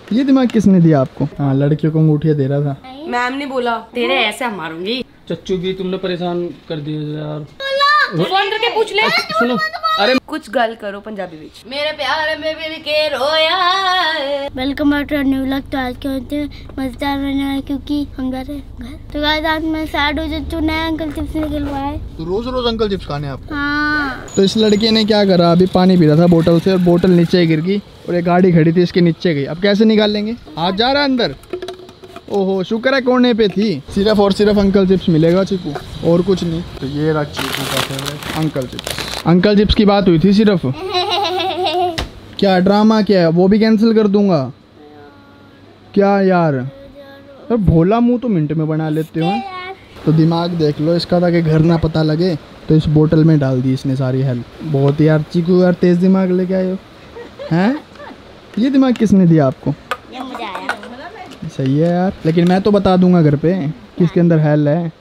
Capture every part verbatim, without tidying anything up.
ये दिमाग किसने दिया आपको? हाँ, लड़कियों को अंगूठियाँ दे रहा था। मैम ने बोला तेरे ऐसे हम मारूंगी। चच्चू की तुमने परेशान कर दिया यार। फोन करके पूछ ले। सुनो, अरे कुछ गल करो पंजाबी विच। मेरे प्यार में भी के रोया। Welcome back to new vlog. तो आज के होते हैं मजेदार रहने वाला क्योंकि हम जा रहे हैं घर। तो गाइस आज मैं सैड हो जो नया अंकल चिप्स निकलवाए। तो रोज रोज अंकल चिप्स खाने आप? हाँ। तो इस लड़के ने क्या करा, अभी पानी पी रहा था बोतल से और बोतल नीचे गिर गई और एक गाड़ी खड़ी थी इसके नीचे गई। अब कैसे निकाल लेंगे? आज जा रहा है अंदर। ओहो, शुक्र है कोने पे थी। सिर्फ और सिर्फ अंकल चिप्स मिलेगा चीकू, और कुछ नहीं। तो ये रहा चीकू का favourite uncle chips. Uncle chips की बात हुई थी सिर्फ। क्या ड्रामा क्या है, वो भी कैंसिल कर दूंगा क्या यार? यार भोला मुंह तो मिनट में बना लेते हो। तो दिमाग देख लो इसका, ताकि घर ना पता लगे तो इस बोतल में डाल दी इसने सारी हेल्प। बहुत यार चीकू यार तेज दिमाग लेके आए हो हैं। ये दिमाग किसने दिया आपको? सही है यार, लेकिन मैं तो बता दूंगा घर पे किसके अंदर हेल है।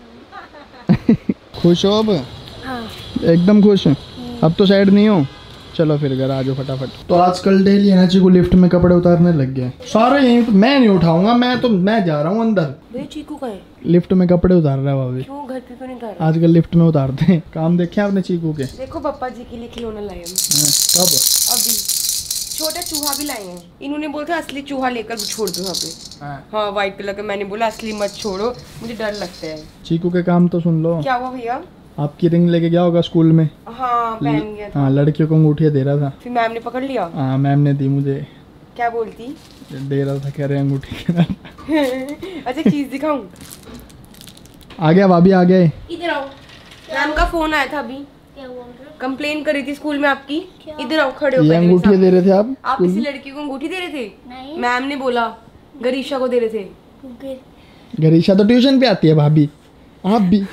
खुश हो अब? हाँ। एकदम खुश। अब तो साइड नहीं हो। चलो फिर घर आ जाओ फटाफट। तो आजकल डेली है ना चीकू लिफ्ट में कपड़े उतारने लग गए सारे यहीं। तो मैं नहीं उठाऊंगा, मैं तो मैं जा रहा हूँ अंदर। वे चीकू का है लिफ्ट में कपड़े उतार रहा है भाभी। क्यों घर पे क्यों नहीं उतार रहा? आजकल लिफ्ट में उतारते हैं। काम देखे आपने चीकू के? देखो पापा जी के लिए खिलौना लाए हम। कब? अभी छोटा चूहा भी लाए हैं। इन्होंने बोला असली चूहा लेकर छोड़ दो यहाँ पे। हाँ व्हाइट कलर का। मैंने बोला असली मत छोड़ो, मुझे डर लगता है। चीकू के काम तो सुन लो। क्या हुआ भैया? आपकी रिंग लेके गया होगा स्कूल में। हाँ पहन गया था। हाँ, लड़कियों को अंगूठियाँ दे रहा था। फिर मैम ने पकड़ लिया। हाँ, मैम ने दी मुझे। क्या बोलती? दे रहा था, कह रहे अंगूठी। अच्छा चीज दिखाऊं? आ गया भाभी, आ गए। इधर आओ। मैम का फोन आया था अभी। कंप्लेन करी थी स्कूल में आपकी। इधर आओ, खड़े हो। ये अंगूठियाँ दे रहे थे आप? आप किसी लड़की को अंगूठी दे रहे थे? मैम ने बोला गरीशा को दे रहे थे। गरीशा तो ट्यूशन पे आती है भाभी। आप भी।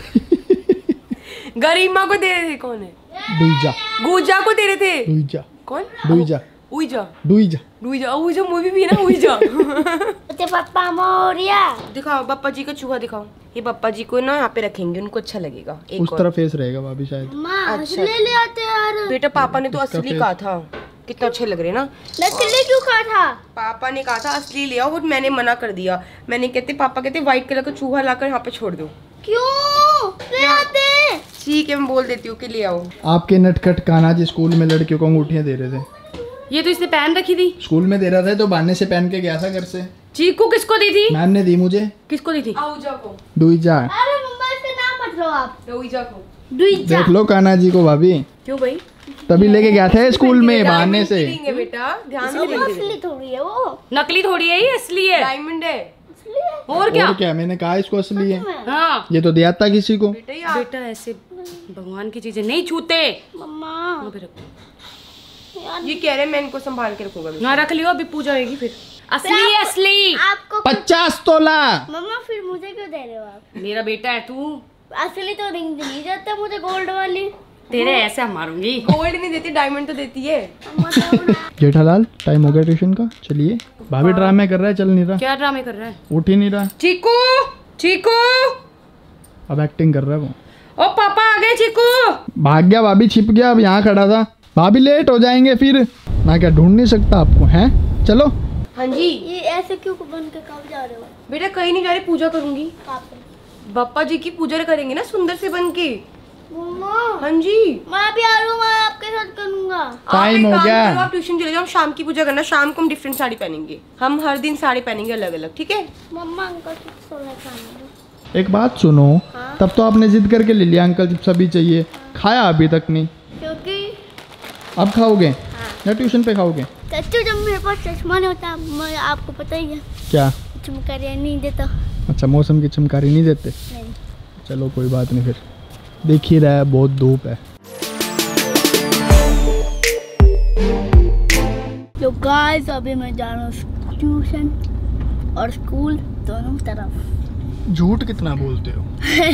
गरिमा को दे रहे थे। कौन है? डुईजा। गुजा को दे रहे थे। डुईजा। कौन? डुईजा। उइजा। डुईजा। डुईजा। उइजा मूवी भी है ना, उइजा। तो पापा मोरिया दिखाओ पापा जी का चूहा दिखाओ। ये पापा जी को ना यहाँ पे रखेंगे, उनको अच्छा लगेगा। एक उस तरह फेस रहेगा भाभी शायद। अच्छा ले ले आते यार। बेटा पापा ने तो असली कहा था। कितना अच्छे लग रहे ना। नकली क्यों कहा था? पापा ने कहा था असली ले आओ, मैंने मना कर दिया। मैंने कहते पापा कहते व्हाइट कलर का चूहा लाकर यहाँ पे छोड़ दो। क्यों ले आते? ठीक है मैं बोल देती हूँ कि ले आओ। आपके नटखट कान्हा जी स्कूल में लड़कियों को अंगूठियाँ दे रहे थे। ये तो इसने पहन रखी थी। स्कूल में दे रहा था तो बहाने से पहन के गया था घर से। चीकू किसको दी थी? मैम ने दी मुझे। किसको दी थी? आऊजा को। डुईजा। अरे मम्मा इसका नाम मत लो आप। डुईजा को। डुईजा। देख लो कान्हा जी को भाभी। क्यों भाई? तभी लेके गया था स्कूल में बहाने से। बेटा ध्यान से। असली थोड़ी है वो। नकली थोड़ी है, ये असली है। डायमंड है। और क्या? और क्या? मैंने कहा इसको असली है। हाँ ये तो दिया था किसी को। बेटा ऐसे भगवान की चीजें नहीं छूते। मम्मा ये कह रहे मैं इनको संभाल के रखूंगा। ना रख लियो, अभी पूजा होगी फिर। असली असली आपको पचास तोला। मम्मा फिर मुझे क्यों दे रहे हो आप? मेरा बेटा है तू। असली तो रिंग नहीं जाता मुझे, गोल्ड वाली। तेरे ऐसे हम मारूंगी। गोल्ड नहीं देती, डायमंड तो देती है। जेठालाल टाइम हो गया ट्यूशन का, चलिए। भाभी ड्रामे कर रहा है, चल नहीं रहा। क्या ड्रामे कर रहा है? उठ ही नहीं रहा। चीकू चीकू अब एक्टिंग कर रहा है वो। ओ पापा आ गए। चीकू भाग गया भाभी, छिप गया। अब यहाँ खड़ा था। भाभी लेट हो जाएंगे फिर। मैं क्या ढूंढ नहीं सकता आपको? हैं चलो। हाँ जी। ये ऐसे क्यों बन के कब जा रहे हो? बेटा कहीं नहीं जा रही, पूजा करूंगी। बापा जी की पूजा करेंगे ना सुंदर से बन के। मम्मा हाँ जी मैं भी आ रहा हूँ, मैं आपके साथ करूंगा। टाइम हो गया। आप ट्यूशन चले जाओ, शाम की पूजा करना। शाम को हम डिफरेंट साड़ी पहनेंगे। हम हर दिन साड़ी पहनेंगे अलग अलग, ठीक है? मम्मा अंकल चिप्स वाला खाना। एक बात सुनो। हाँ? तब तो आपने जिद करके ले लिया अंकल चिप्स अभी चाहिए। खाया अभी तक नहीं। क्योंकि अब खाओगे? हाँ। या ट्यूशन पे खाओगे? चच्चू जब मेरे पास चश्मा नहीं होता, मैं आपको पता ही है क्या? चमकारियाँ नहीं देता। अच्छा, मौसम की चमकारी नहीं देते? नहीं। चलो कोई बात नहीं, फिर देख ही रहा है बहुत धूप है। तो गाइस अभी मैं जा रहा हूँ ट्यूशन और स्कूल दोनों तरफ। झूठ कितना बोलते हो?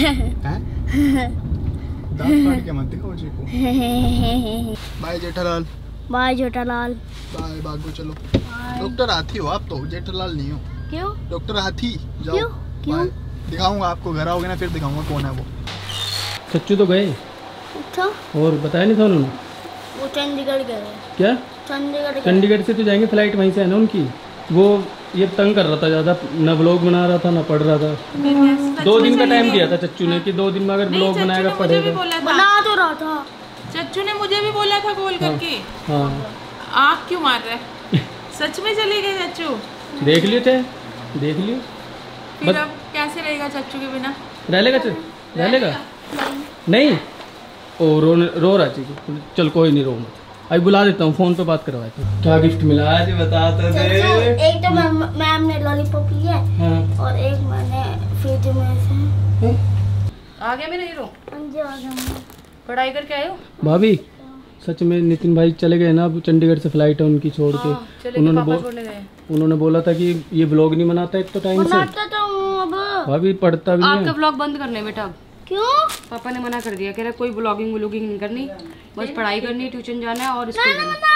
दांत फाड़ के मत दिखाओ जी को। Bye Jethalal. Bye Jethalal. Bye बागो। चलो डॉक्टर हाथी हो आप तो, जेठालाल नहीं हो। क्यों? डॉक्टर हाथी। जाओ। क्यों? क्यों? दिखाऊंगा आपको, घर आओगे ना फिर दिखाऊंगा कौन है वो। चच्चू तो गए। अच्छा और बताया नहीं था उन्होंने? वो चंडीगढ़ गए। क्या? चंडीगढ़ गए। चंडीगढ़ से तो जाएंगे फ्लाइट, वहीं से है ना उनकी। वो ये तंग कर रहा था ज़्यादा, ना ब्लॉग बना रहा था ना पढ़ रहा था। दो दिन का टाइम दिया था चच्चू ने कि दो दिन में अगर ब्लॉग बनाएगा पढ़ेगा। बना तो रहा था। चच्चू ने मुझे भी बोला था कॉल करके। हाँ आँख क्यों मार रहा है? सच में चले गए चच्चू? देख लिए थे, देख लिए। फिर अब कैसे रहेगा चच्चू के बिना? रह लेगा चल, रह लेगा नहीं। ओ रो रो रहा चीज़। चल कोई नहीं, रो मत। अभी बुला देता हूँ, फोन पे बात करवाया था। क्या गिफ्ट मिला है जी बता तो दे। एक तो मैम मैम ने लॉलीपॉप ली है। हाँ। और एक मैंने फ्रिज में से। आ गया मेरा हीरो। हाँ जी, पढ़ाई करके आए हो? भाभी सच में नितिन भाई चले गए ना, अब चंडीगढ़ से फ्लाइट है उनकी छोड़ के। हाँ, उन्होंने बोल उन्होंने बोला था कि ये ब्लॉग नहीं बनाता एक तो टाइम से। बनाता तो हूँ अब। भाभी पढ़ता भी नहीं आपका है। ब्लॉग बंद करने बेटा अब। क्यों? पापा ने मना कर दिया, कह रहा कोई ब्लॉगिंग व्लॉगिंग नहीं करनी, बस पढ़ाई करनी, ट्यूशन जाना है और स्कूल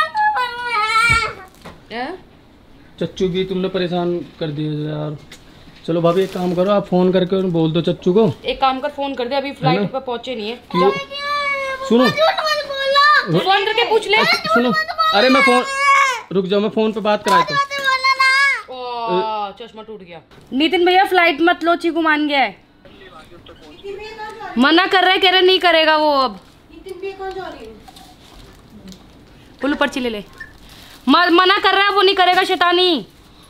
जाना है। चच्चू भी तुमने परेशान कर दिया यार। चलो भाभी एक काम करो, आप फोन करके उन्हें बोल दो चच्चू को। एक काम कर, फोन कर दे, अभी फ्लाइट पर पहुंचे नहीं है। क्यों? सुनो फोन करके पूछ ले। सुनो, अरे मैं फोन, रुक जाओ मैं फोन पे बात कराता हूँ। चश्मा टूट गया। नितिन भैया फ्लाइट मत लो, चीकू मान गया है, मना कर रहा है, कह रहे नहीं करेगा वो अब। बोलो पर्ची ले ले। म- मना कर रहा है वो, नहीं करेगा शैतानी।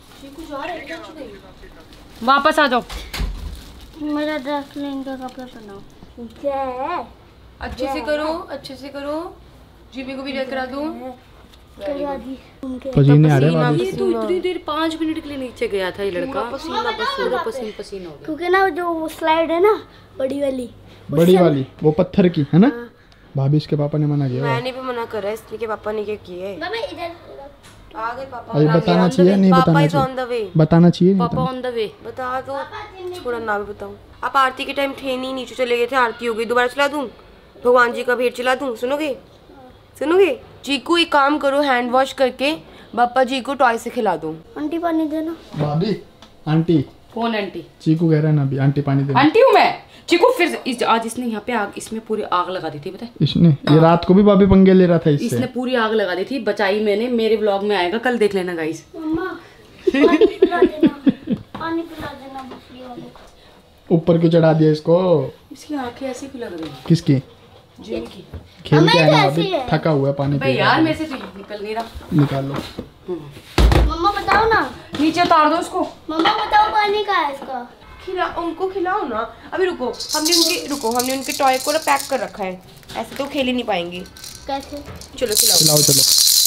वापस आ जाओ। मेरा ड्रेस लेंगे, कपड़ा पहनाओ। अच्छे से करो, अच्छे से करो। जीबी को भी रेड करा दूं। पसीने आ रहे हैं ये तो इतनी देर पाँच मिनट के लिए नीचे गया था ये लड़का, पसीना पसीना पसीना पसीना हो गया। क्योंकि ना जो वो स्लाइड है ना बड़ी वाली, बड़ी वाली वो पत्थर की है ना। भाभी इसके पापा ने मना किया। मैंने भी मना करा है, इसलिए कि पापा ने क्या किया है। आ गए पापा। अभी बताना चाहिए नहीं पापा बताना इज ऑन द चाहिए? वे। बताना चाहिए नहीं पापा ऑन द वे। बता दो, छोड़ा ना भी बताऊं। आप आरती के टाइम थे नहीं, नीचे चले गए थे, आरती हो गई, दोबारा चला दूं? भगवान जी का भेंट चला दूं? सुनोगे सुनोगे? चीकू एक काम करो, हैंड वॉश करके पापा जी को टॉय से खिला दो। आंटी पानी देना। भाभी आंटी, कौन आंटी? चीकू कह रहा है ना अभी आंटी पानी दे। आंटी हूँ मैं। चीकू फिर इस, आज इसने यहाँ पे आग, इसमें पूरी आग लगा दी थी, पता है? इसने ये रात को भी भाभी पंगे ले रहा था इससे। इसने पूरी आग लगा दी थी, बचाई मैंने। मेरे ब्लॉग में आएगा, कल देख लेना गाइस। मम्मा पानी पिला देना, पानी पिला देना बकरी वाले को। ऊपर क्यों चढ़ा दिया इसको? इसकी आंखें ऐसी क्यों लग रही हैं? किसकी? जिन की। खेल के हमें आया तो अभी, ऐसे ही है। थका हुआ है, पानी भाई पी यार मेरे से तो निकल नहीं रहा। निकाल लो। मम्मा बताओ ना, नीचे उतार दो उसको। मम्मा बताओ पानी कहाँ है इसका? खिला, उनको खिलाओ ना। अभी रुको, हमने उनके रुको हमने उनके टॉय को ना पैक कर रखा है, ऐसे तो खेल ही नहीं पाएंगे। कैसे? चलो खिलाओ। खिलाओ चलो।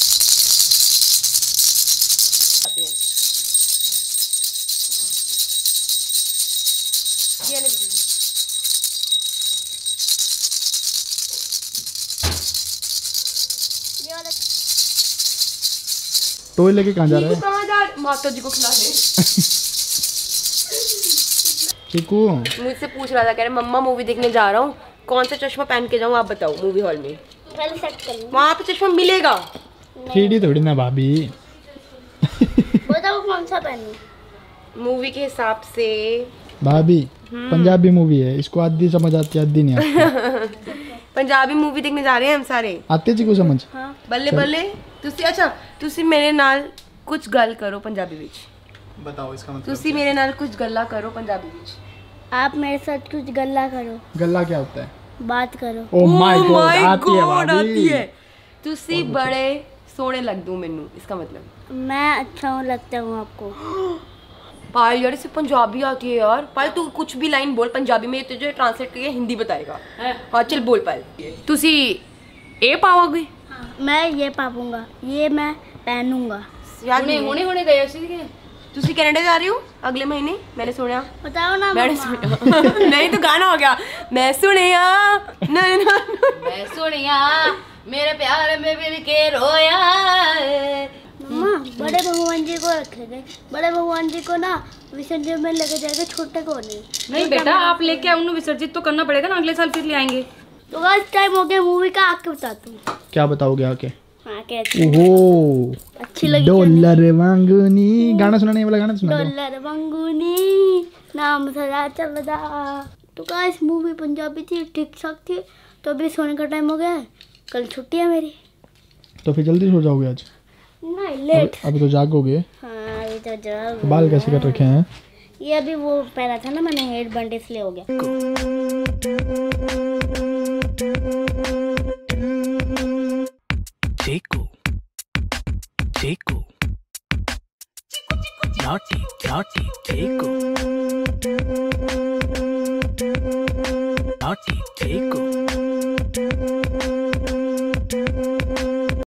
ये ले बेटी। ये वाला टॉय लेके कहाँ जा रहा है कहाँ जा? माता जी को खिला दे। चीकू? मुझसे पूछ रहा था, कह रहे मम्मा मूवी देखने जा रहा हूँ, कौन सा चश्मा पहन के जाऊँ आप बताओ मूवी हॉल में? पहले सेट कर लूँ। वहाँ पे चश्मा मिलेगा। थ्री डी थोड़ी ना भाभी। बताओ कौन सा पहनूं? मूवी के हिसाब से। भाभी पंजाबी मूवी है, इसको आधी समझ आती है आधी नहीं आती। पंजाबी मूवी देखने जा रहे हैं हम सारे। आते चीकू समझ? बल्ले बल्ले। तुसी अच्छा तुसी मेरे नाल कुछ गल करो पंजाबी विच। बताओ इसका मतलब। तुसी मेरे नाल कुछ गल्ला करो पंजाबी विच। आप मेरे साथ कुछ गल्ला करो, गल्ला क्या होता है? बात करो। Oh my Oh God, my आती है God, आती भाभी। है। तुसी बड़े सोने लग दूं मेनू, इसका मतलब। मैं अच्छा हूँ लगता हूँ आपको? पायल यार इसे पंजाबी आती है यार। पायल तू कुछ भी लाइन बोल पंजाबी में, तुझे ट्रांसलेट करके हिंदी बताएगा। हाँ चल बोल पायल। तुसी ए पाओगे? मैं ये पाऊंगा, ये मैं पहनूंगा। याद होने नहीं होने होने गए उसी के। तुसी कनाडा जा रही हो अगले महीने, मैंने सुना। बताओ ना मैंने मम्मा। सुना नहीं तो गाना हो गया। मैं सुनिया नहीं ना मैं सुनिया मेरे प्यार में भी के रोया। मम्मा बड़े भगवान जी को रखे थे, बड़े भगवान जी को ना विसर्जन में लेके जाएगा, छोटे को नहीं। नहीं बेटा आप लेके आओ, उन्हें विसर्जित तो करना पड़ेगा ना, अगले साल फिर ले आएंगे। तो आज टाइम हो गया मूवी का, आके बताता हूँ। क्या बताओगे आके? आके अच्छी ओहो अच्छी लगी क्या नहीं? डॉलर वांगुनी। गाना सुना नहीं, वाला गाना सुना दो। डॉलर मंगूनी नाम सदा चलदा। तो गाइस मूवी पंजाबी थी, ठीक ठाक थी। तो अभी सोने का टाइम हो गया है, कल छुट्टी है मेरी। तो फिर जल्दी सो जाओगे आज? नहीं लेट। अभी तो जागोगे। हाँ अभी तो जाग। तो बाल कैसे कट रखे हैं? ये अभी वो पहना था ना मैंने, हेड बैंड, इसलिए हो गया। देखो देखो naughty naughty देखो